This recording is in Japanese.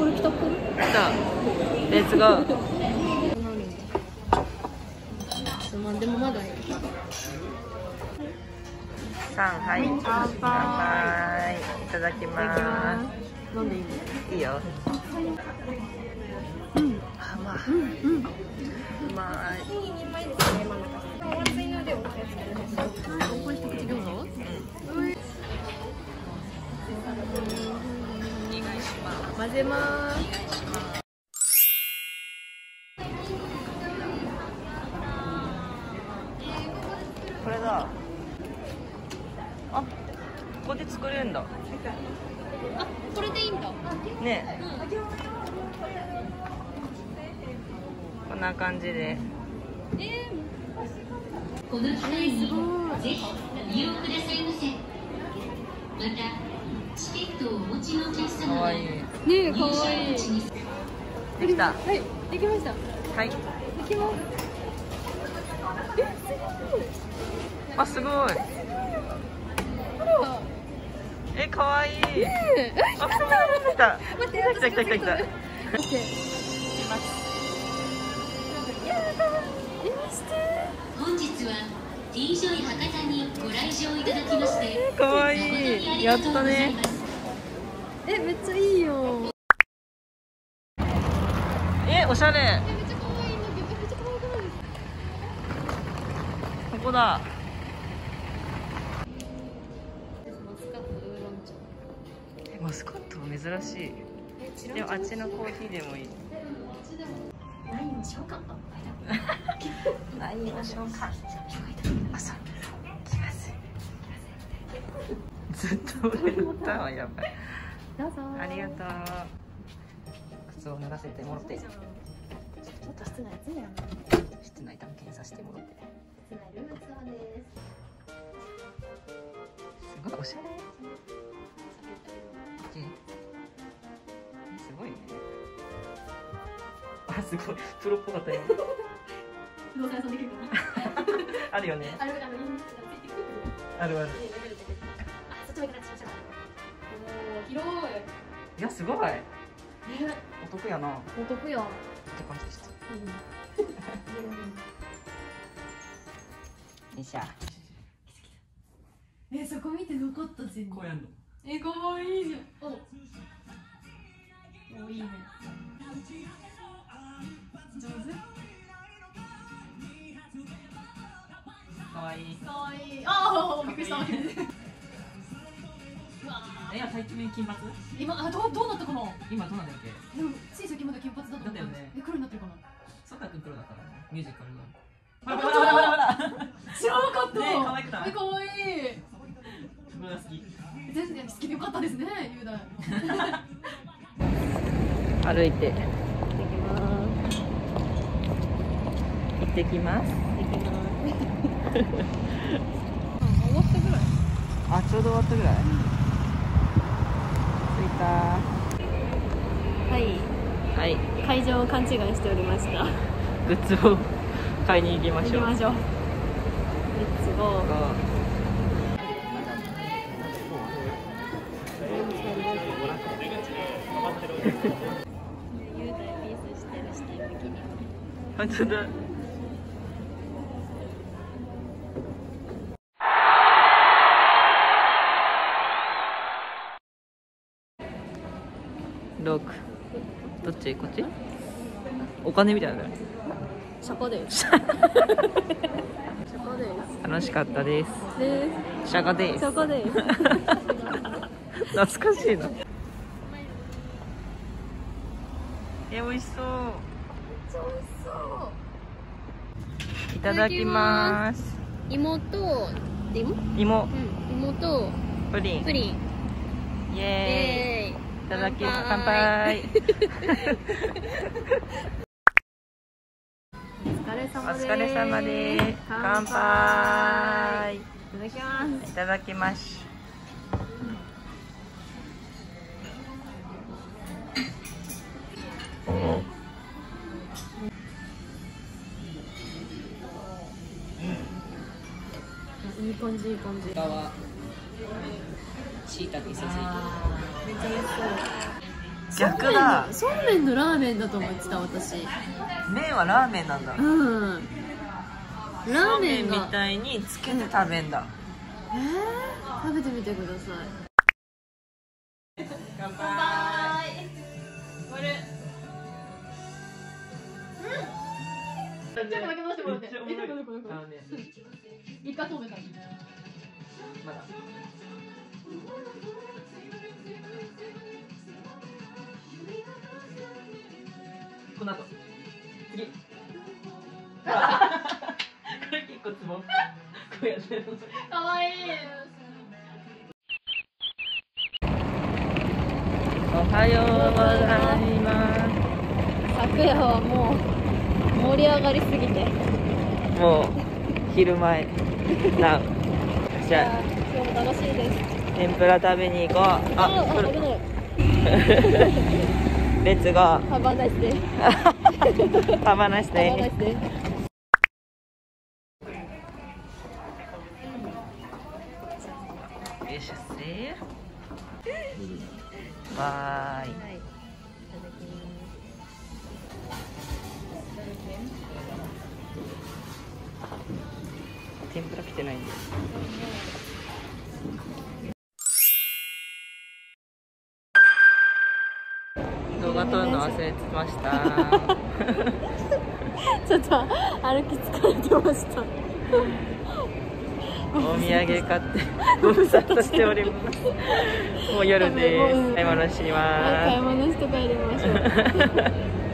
これ来たっぽい。 来た。レッツゴー。 でもまだいい。 はい。乾杯。いただきます。 飲んでいい？ いいよ。 うん。 うまい。うまい。 これ一口餃子？混ぜます。 これだ。あ、ここで作れるんだ。 あ、これでいいんだ。 ね。こんな感じで。 この機会にぜひ利用くださいませ。またチケットをお持ちのお客様はかわいい。 ねえ、かわいい。 できた。 はい、できました。 はい。 できます。 あ、すごい。 ほら。 かわいい。 ねえ。 あ、来た。 待って、 来た。 待って。 本日は T ジョイ博多にご来場いただきましてかわいい。やったね。 めっちゃいいよ。 おしゃれ。 めっちゃ可愛いんだけど、めっちゃ可愛くないですか？ ここだ。マスカット珍しい。でもあっちのコーヒーでもいい。 何をしようか。 何をしようか。あ、そう。気まずい。ずっと俺のターンはやばい。 どうぞ。 ありがとう。靴を脱がせてもろて。 ちょっと室内暑いやん。 室内探検させてもろて。 室内ルームツアーです。 すごいおしゃれ。すごいね。あ、すごいプロっぽかったよ。 不動産屋さんできるかな。 あるよね。 ある。 あるある。 あ、そっちも行かなくちゃいけない。おお、広い。 いや、すごい。お得やな。 お得やん。 って感じでした。よいしょ。 そこ見てなかった全然。 こうやんの。 かわいいじゃん。お、いいね。上手？ かわいい。 かわいい。ああ、びっくりした。 最近金髪？ 今、どうなったかな。 今どうなんだっけ？ でもつい最近まで金髪だった。 だよね。 黒になってるかな。 ソカ君プロだからね。ミュージカルの。 ほら。知らなかった。 ね、可愛くない？ 可愛い。 自分が好き。 全然好きでよかったですね、雄大。 歩いて。行ってきます。 終わったぐらい。 あ、ちょうど終わったぐらい。着いた。 はい。 はい。 会場を勘違いしておりました。 グッズを買いに行きましょう。 レッツゴー。 本当だ。6。どっち？こっち？お金みたいな。 シャカです。シャカです。 楽しかったです。シャカです。 シャカです。 懐かしいな。美味しそう。 めっちゃ美味しそう。 いただきます。 芋と芋とプリン。 イエーイ。 いただきます。乾杯。 お疲れ様です。 お疲れ様です。乾杯。 いただきます。 いただきます。 いい感じ、いい感じ。 しいたけさせて。 めっちゃ美味しそう。 逆だ。 そうめんのラーメンだと思ってた私。 麺はラーメンなんだ。 うん。ラーメンみが。 たいにつけて食べんだ。 食べてみてください。 乾杯。 これ。ちょっとだけ出してもらって。一回そうめん食べて。 まだ。この後。次。これ結構ツボ。こうやってる。 かわいい。 おはようございます。 昨夜はもう盛り上がりすぎて。 もう昼前。な。じゃあ今日も楽しいです。 天ぷら食べに行こう。あ、これ。 危ない。 レッツゴー。 ハバナイスで。 ハバナイスで。 ハバナイスで。 よいしょせー。わーい。天ぷら来てないんで。動画撮るの忘れてました。 ちょっと歩き疲れてました。 お土産買ってご無沙汰しております。もう夜です。買い物します。 買い物して帰りましょう。